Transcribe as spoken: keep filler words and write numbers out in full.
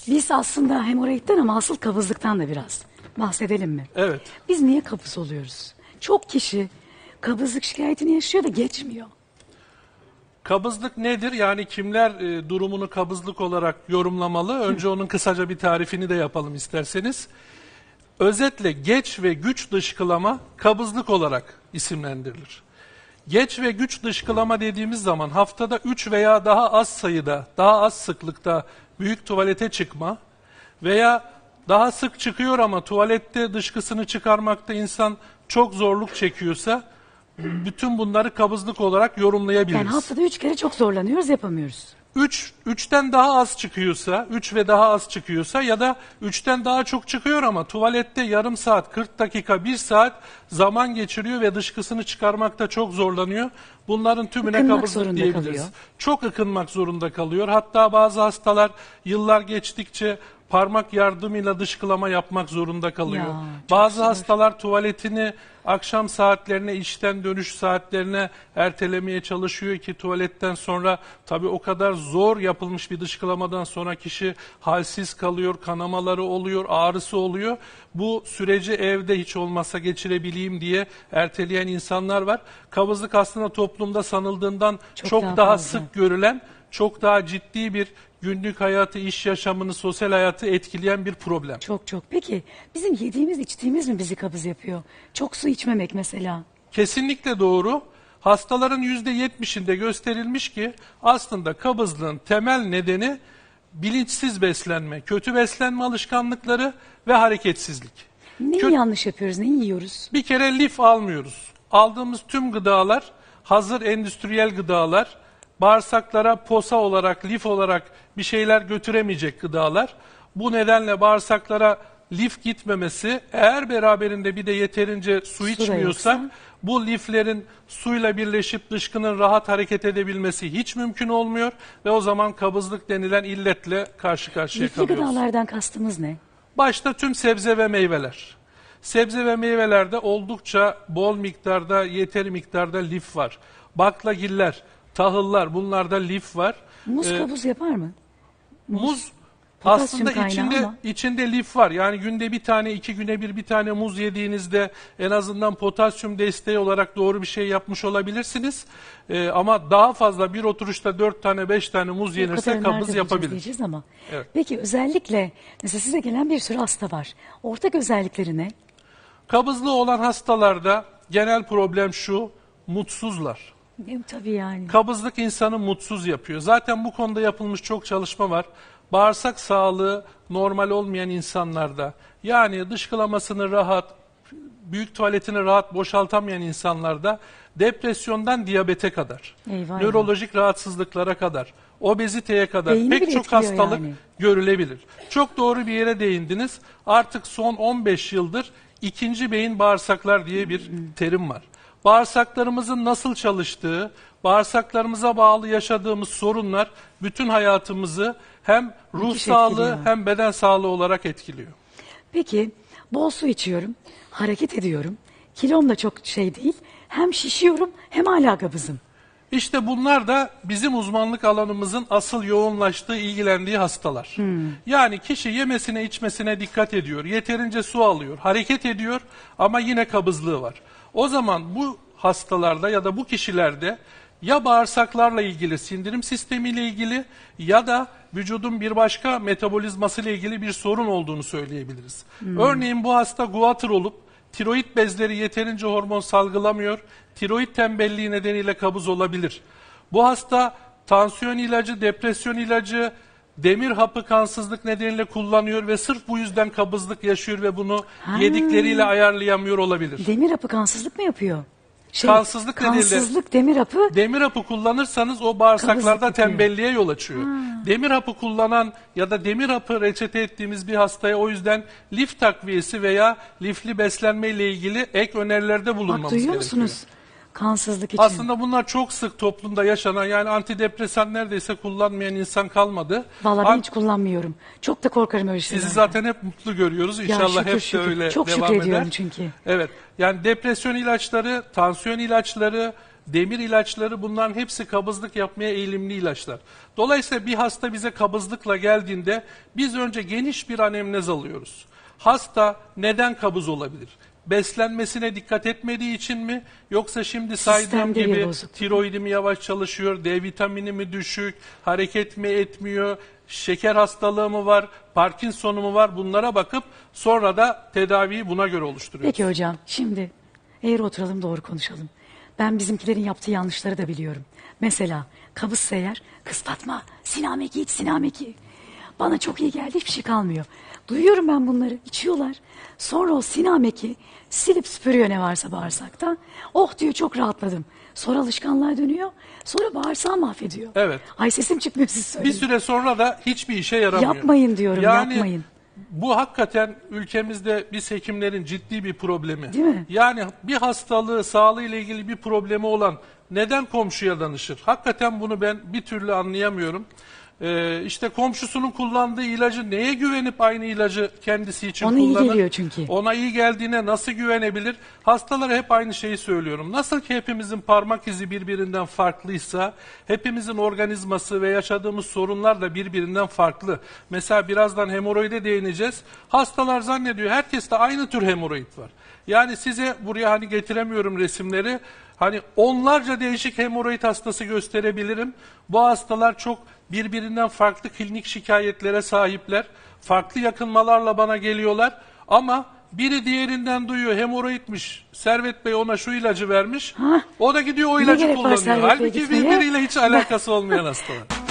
Biz aslında hemoroidden ama asıl kabızlıktan da biraz bahsedelim mi? Evet. Biz niye kabız oluyoruz? Çok kişi kabızlık şikayetini yaşıyor da geçmiyor. Kabızlık nedir? Yani kimler e, durumunu kabızlık olarak yorumlamalı? Önce onun kısaca bir tarifini de yapalım isterseniz. Özetle geç ve güç dışkılama kabızlık olarak isimlendirilir. Geç ve güç dışkılama dediğimiz zaman haftada üç veya daha az sayıda, daha az sıklıkta büyük tuvalete çıkma veya daha sık çıkıyor ama tuvalette dışkısını çıkarmakta insan çok zorluk çekiyorsa bütün bunları kabızlık olarak yorumlayabiliriz. Yani haftada üç kere çok zorlanıyoruz, yapamıyoruz. üç, üçten daha az çıkıyorsa, üç ve daha az çıkıyorsa ya da üçten daha çok çıkıyor ama tuvalette yarım saat, kırk dakika, bir saat zaman geçiriyor ve dışkısını çıkarmakta çok zorlanıyor. Bunların tümüne Ikınmak kabızlık zorunda diyebiliriz. kalıyor. Çok ıkınmak zorunda kalıyor. Hatta bazı hastalar yıllar geçtikçe parmak yardımıyla dışkılama yapmak zorunda kalıyor. Ya, çok Bazı zor. hastalar tuvaletini akşam saatlerine, işten dönüş saatlerine ertelemeye çalışıyor ki tuvaletten sonra tabii o kadar zor yapılmış bir dışkılamadan sonra kişi halsiz kalıyor, kanamaları oluyor, ağrısı oluyor. Bu süreci evde hiç olmazsa geçirebileyim diye erteleyen insanlar var. Kabızlık aslında toplumda sanıldığından çok, Çok daha, daha fazla. sık görülen, çok daha ciddi bir günlük hayatı, iş yaşamını, sosyal hayatı etkileyen bir problem. Çok çok. Peki bizim yediğimiz içtiğimiz mi bizi kabız yapıyor? Çok su içmemek mesela. Kesinlikle doğru. Hastaların yüzde yetmişinde gösterilmiş ki aslında kabızlığın temel nedeni bilinçsiz beslenme, kötü beslenme alışkanlıkları ve hareketsizlik. Neyi Kö- yanlış yapıyoruz, neyi yiyoruz? Bir kere lif almıyoruz. Aldığımız tüm gıdalar hazır endüstriyel gıdalar, bağırsaklara posa olarak, lif olarak bir şeyler götüremeyecek gıdalar. Bu nedenle bağırsaklara lif gitmemesi, eğer beraberinde bir de yeterince su, da içmiyorsak, yoksa? bu liflerin suyla birleşip dışkının rahat hareket edebilmesi hiç mümkün olmuyor ve o zaman kabızlık denilen illetle karşı karşıya Lifli kalıyoruz. gıdalardan kastımız ne? Başta tüm sebze ve meyveler. Sebze ve meyvelerde oldukça bol miktarda, yeteri miktarda lif var. Baklagiller, tahıllar, bunlarda lif var. Muz Ee, kabız yapar mı? Muz Potasyum aslında kaynağı içinde ama. içinde lif var. Yani günde bir tane, iki güne bir bir tane muz yediğinizde en azından potasyum desteği olarak doğru bir şey yapmış olabilirsiniz. Ee, ama daha fazla bir oturuşta dört tane, beş tane muz O yenirse kadarını kabız nerede bulacağız yapabilir. diyeceğiz ama. Evet. Peki özellikle mesela size gelen bir sürü hasta var. Ortak özellikleri ne? Kabızlığı olan hastalarda genel problem şu: mutsuzlar. E, tabii yani. Kabızlık insanı mutsuz yapıyor. Zaten bu konuda yapılmış çok çalışma var. Bağırsak sağlığı normal olmayan insanlarda, yani dışkılamasını rahat, büyük tuvaletini rahat boşaltamayan insanlarda depresyondan diyabete kadar, Eyvah nörolojik rahatsızlıklara kadar, obeziteye kadar Beyni pek bile çok etkiliyor hastalık yani. görülebilir. Çok doğru bir yere değindiniz. Artık son on beş yıldır ikinci beyin bağırsaklar diye bir terim var. Bağırsaklarımızın nasıl çalıştığı, bağırsaklarımıza bağlı yaşadığımız sorunlar bütün hayatımızı hem ruh Müthiş sağlığı etkiliyor. hem beden sağlığı olarak etkiliyor. Peki bol su içiyorum, hareket ediyorum. Kilom da çok şey değil. Hem şişiyorum hem hala kabızım. İşte bunlar da bizim uzmanlık alanımızın asıl yoğunlaştığı, ilgilendiği hastalar. Yani kişi yemesine içmesine dikkat ediyor, yeterince su alıyor, hareket ediyor ama yine kabızlığı var. O zaman bu hastalarda ya da bu kişilerde ya bağırsaklarla ilgili, sindirim sistemiyle ilgili ya da vücudun bir başka metabolizmasıyla ilgili bir sorun olduğunu söyleyebiliriz. Örneğin bu hasta guatr olup tiroid bezleri yeterince hormon salgılamıyor, tiroid tembelliği nedeniyle kabız olabilir. Bu hasta tansiyon ilacı, depresyon ilacı, demir hapı kansızlık nedeniyle kullanıyor ve sırf bu yüzden kabızlık yaşıyor ve bunu Ha. yedikleriyle ayarlayamıyor olabilir. Demir hapı kansızlık mı yapıyor? Şey, Kansızlık nedeniyle- Kansızlık demir hapı. Demir hapı kullanırsanız o bağırsaklarda Kabızlık yapıyor. tembelliğe yol açıyor. Demir hapı kullanan ya da demir hapı reçete ettiğimiz bir hastaya o yüzden lif takviyesi veya lifli beslenme ile ilgili ek önerilerde bulunmamız Bak duyuyor gerekiyor. musunuz? Kansızlık için. Aslında bunlar çok sık toplumda yaşanan, yani antidepresan neredeyse kullanmayan insan kalmadı. Vallahi ben An- hiç kullanmıyorum. Çok da korkarım öyle şeylerden. Sizi zaten hep mutlu görüyoruz. İnşallah şükür, hep şükür. de öyle Çok devam şükrediyorum eder. çünkü. Evet. Yani depresyon ilaçları, tansiyon ilaçları demir ilaçları, bunların hepsi kabızlık yapmaya eğilimli ilaçlar. Dolayısıyla bir hasta bize kabızlıkla geldiğinde biz önce geniş bir anemnez alıyoruz. Hasta neden kabız olabilir? Beslenmesine dikkat etmediği için mi? Yoksa şimdi saydığım Sistemde bir gibi bozukluk. tiroidi mi yavaş çalışıyor, D vitamini mi düşük, hareket mi etmiyor, şeker hastalığı mı var, Parkinson'u mu var, bunlara bakıp sonra da tedaviyi buna göre oluşturuyoruz. Peki hocam, şimdi eğer oturalım doğru konuşalım. Ben bizimkilerin yaptığı yanlışları da biliyorum. Mesela kabızsa eğer, kız Fatma sinameki iç sinameki. Bana çok iyi geldi, hiçbir şey kalmıyor. Duyuyorum ben bunları, içiyorlar. Sonra o sinameki silip süpürüyor ne varsa bağırsakta. Oh diyor, çok rahatladım. Sonra alışkanlığa dönüyor. Sonra bağırsağı mahvediyor. Evet. Ay sesim çıkmıyor, siz Bir söyleyin. süre sonra da hiçbir işe yaramıyor. Yapmayın diyorum, yani, yapmayın. Bu hakikaten ülkemizde biz hekimlerin ciddi bir problemi. Değil mi? Yani bir hastalığı, sağlığıyla ilgili bir problemi olan neden komşuya danışır? Hakikaten bunu ben bir türlü anlayamıyorum. Ee, işte komşusunun kullandığı ilacı neye güvenip aynı ilacı kendisi için Ona iyi kullanır? geliyor çünkü. Ona iyi geldiğine nasıl güvenebilir? Hastalara hep aynı şeyi söylüyorum. Nasıl ki hepimizin parmak izi birbirinden farklıysa, hepimizin organizması ve yaşadığımız sorunlar da birbirinden farklı. Mesela birazdan hemoroide değineceğiz. Hastalar zannediyor herkeste aynı tür hemoroid var. Yani size buraya hani getiremiyorum resimleri. Hani onlarca değişik hemoroid hastası gösterebilirim. Bu hastalar çok birbirinden farklı klinik şikayetlere sahipler. Farklı yakınmalarla bana geliyorlar. Ama biri diğerinden duyuyor, hemoroidmiş, Servet Bey ona şu ilacı vermiş. Ha? O da gidiyor o Ne ilacı gerek var kullanıyor. Servet Bey Halbuki gitmeye? birbiriyle hiç alakası olmayan hastalar.